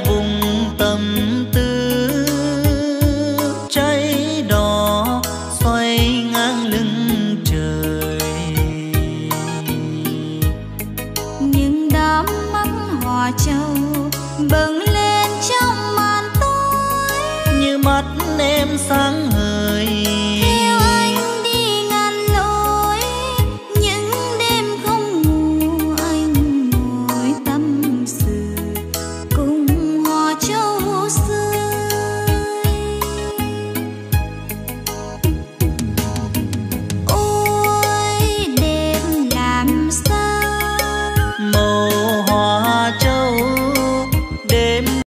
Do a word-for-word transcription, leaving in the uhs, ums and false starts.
vùng tâm tư cháy đỏ xoay ngang lưng trời. Những đám mắt hoa châu bừng lên trong màn tối, như mắt em sáng